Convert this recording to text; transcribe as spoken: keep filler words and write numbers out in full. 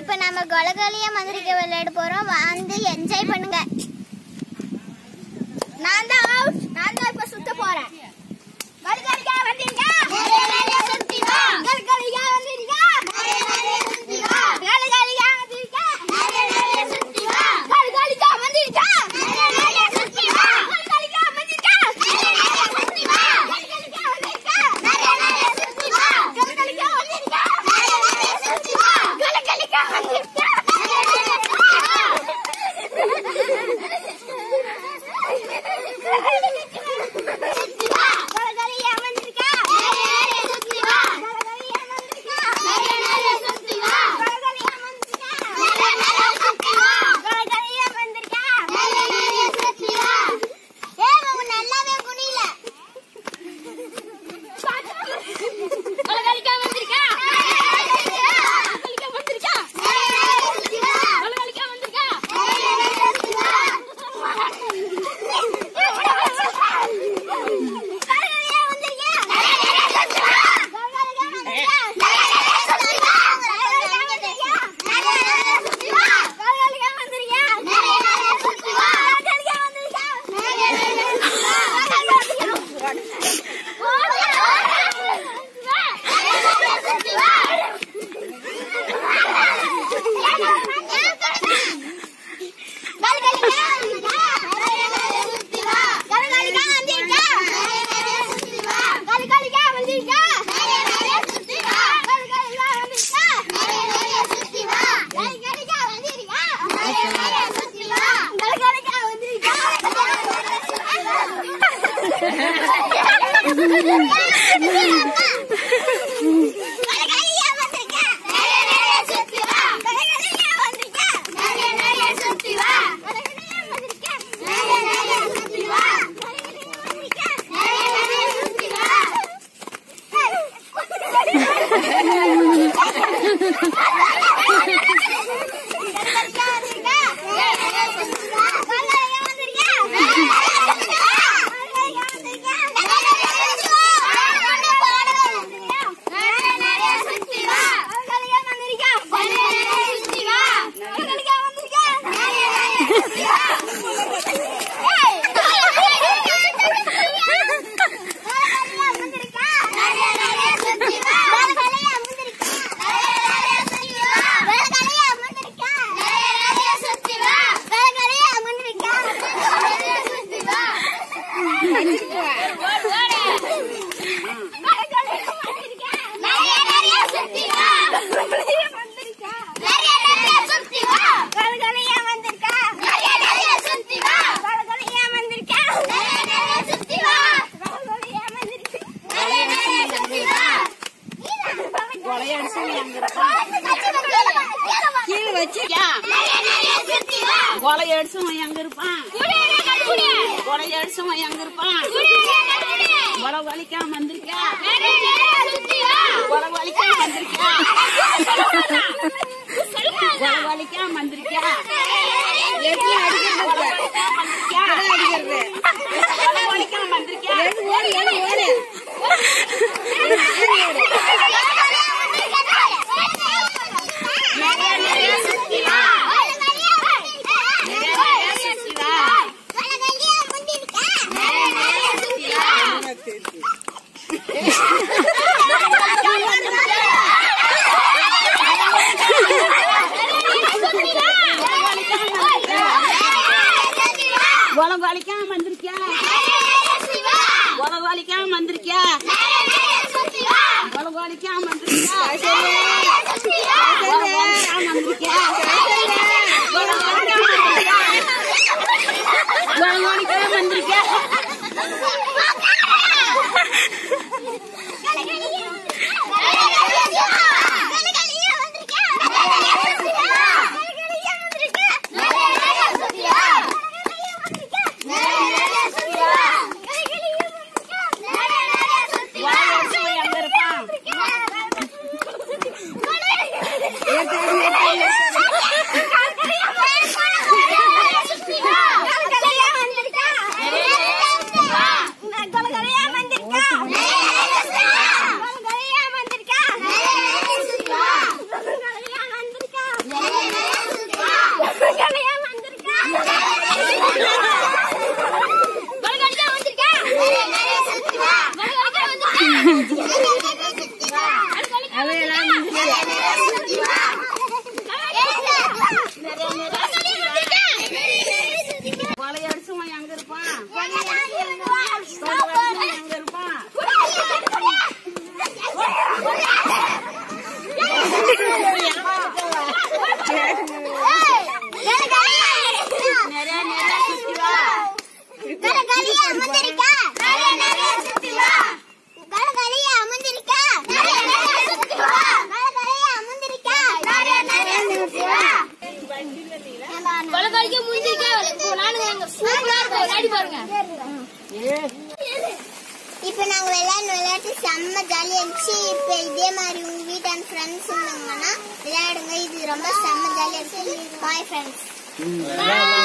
இப்ப நம்ம கொலகலியா மந்திரிக்க விளையாட போறோம். வந்து என்ஜாய் பண்ணுங்க. நான் தான் அவுட். நான் தான் இப்ப சுத்த போறேன். கொலகலியா வந்தீங்க. கொலகலியா சுத்தி வா. கொலகலியா வந்தீங்க. கொலகலியா சுத்தி வா. கொலகலியா வந்தீங்க. கொலகலியா சுத்தி வா. கொலகலியா வந்தீங்க. கொலகலியா சுத்தி வா. கொலகலியா வந்தீங்க. கொலகலியா சுத்தி வா. கொலகலியா வந்தீங்க. கொலகலியா சுத்தி வா. கொலகலியா வந்தீங்க. கொலகலியா சுத்தி வா. கொலகலியா வந்தீங்க. Yeah. பழைய அடிச்சுமா எங்க இருப்பான் எங்க இருப்பான் இப்ப நாங்க விளையாண்டு விளையாட்டு செம்ம ஜாலியா இருந்துச்சு. இப்ப இதே மாதிரி உங்க வீட்டான ஃப்ரெண்ட்ஸ் இருந்தாங்கன்னா விளையாடுங்க. இது ரொம்ப செம்ம ஜாலியா இருக்கு. Bye friends.